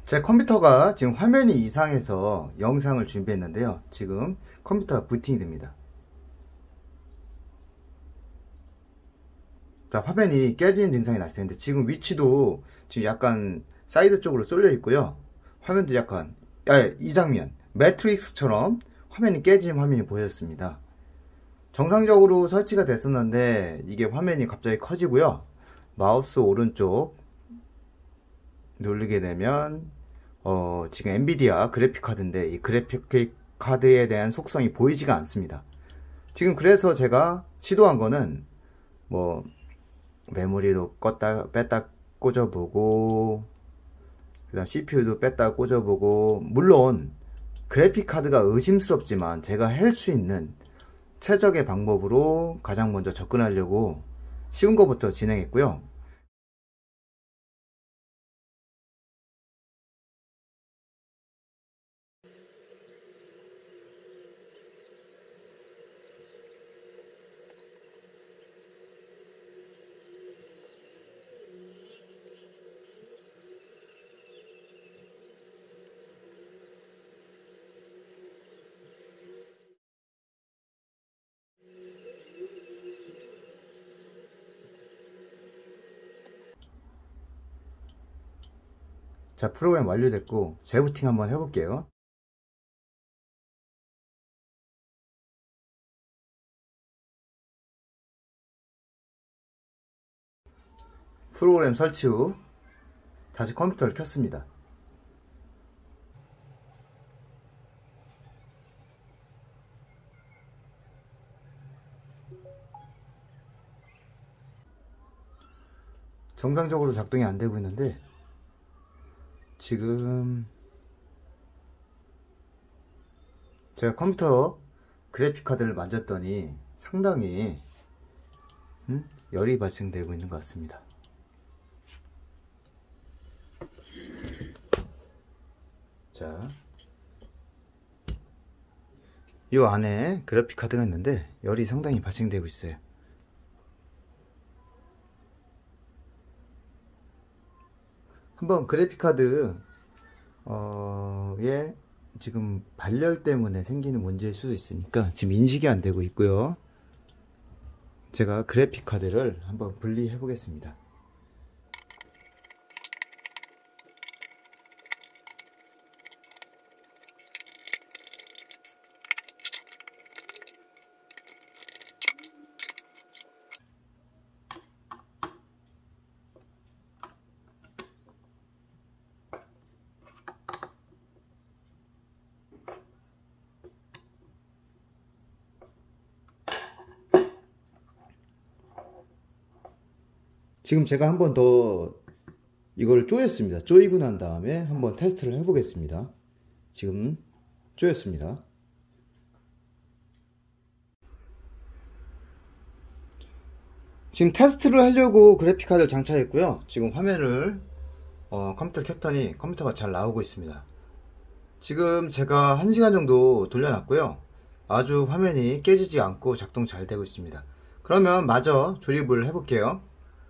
제 컴퓨터가 지금 화면이 이상해서 영상을 준비했는데요. 지금 컴퓨터가 부팅이 됩니다. 자, 화면이 깨지는 증상이 발생했는데 지금 위치도 지금 약간 사이드 쪽으로 쏠려 있고요. 화면도 약간 이 장면 매트릭스처럼 화면이 깨지는 화면이 보였습니다. 정상적으로 설치가 됐었는데 이게 화면이 갑자기 커지고요. 마우스 오른쪽 누르게 되면 지금 엔비디아 그래픽 카드인데 이 그래픽 카드에 대한 속성이 보이지가 않습니다. 지금 그래서 제가 시도한 거는 뭐 메모리도 껐다 뺐다 꽂아보고, 그 다음 CPU도 뺐다 꽂아보고, 물론 그래픽 카드가 의심스럽지만 제가 할 수 있는 최적의 방법으로 가장 먼저 접근하려고 쉬운 것부터 진행했고요. 자, 프로그램 완료됐고 재부팅 한번 해볼게요. 프로그램 설치 후 다시 컴퓨터를 켰습니다. 정상적으로 작동이 안 되고 있는데 지금 제가 컴퓨터 그래픽 카드를 만졌더니 상당히 열이 발생되고 있는 것 같습니다. 자, 이 안에 그래픽 카드가 있는데 열이 상당히 발생되고 있어요. 한번 그래픽 카드 에 지금 발열 때문에 생기는 문제일 수도 있으니까 지금 인식이 안 되고 있고요. 제가 그래픽 카드를 한번 분리해 보겠습니다. 지금 제가 한번 더 이걸 조였습니다. 조이고 난 다음에 한번 테스트를 해 보겠습니다. 지금 조였습니다. 지금 테스트를 하려고 그래픽카드를 장착했고요. 지금 화면을 컴퓨터를 켰더니 컴퓨터가 잘 나오고 있습니다. 지금 제가 1시간 정도 돌려놨고요. 아주 화면이 깨지지 않고 작동 잘 되고 있습니다. 그러면 마저 조립을 해 볼게요.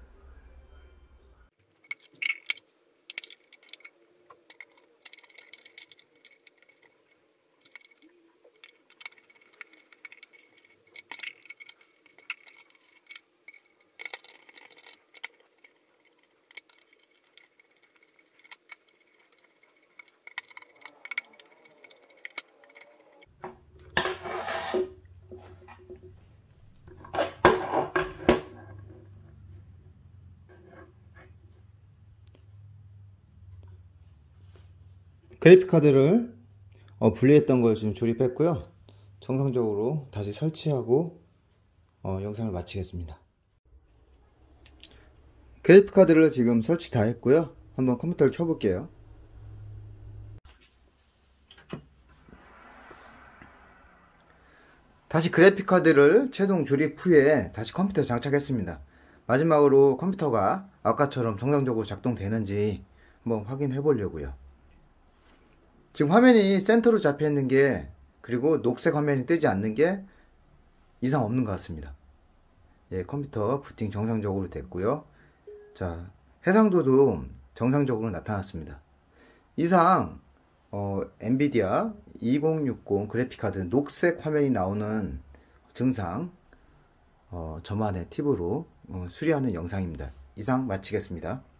그래픽카드를 분리했던 걸 지금 조립했고요. 정상적으로 다시 설치하고 영상을 마치겠습니다. 그래픽카드를 지금 설치 다 했고요. 한번 컴퓨터를 켜볼게요. 다시 그래픽카드를 최종 조립 후에 다시 컴퓨터에 장착했습니다. 마지막으로 컴퓨터가 아까처럼 정상적으로 작동되는지 한번 확인해 보려고요. 지금 화면이 센터로 잡혀 있는 게, 그리고 녹색 화면이 뜨지 않는 게 이상 없는 것 같습니다. 예, 컴퓨터 부팅 정상적으로 됐고요. 자, 해상도도 정상적으로 나타났습니다. 이상 엔비디아 2060 그래픽카드 녹색 화면이 나오는 증상 저만의 팁으로 수리하는 영상입니다. 이상 마치겠습니다.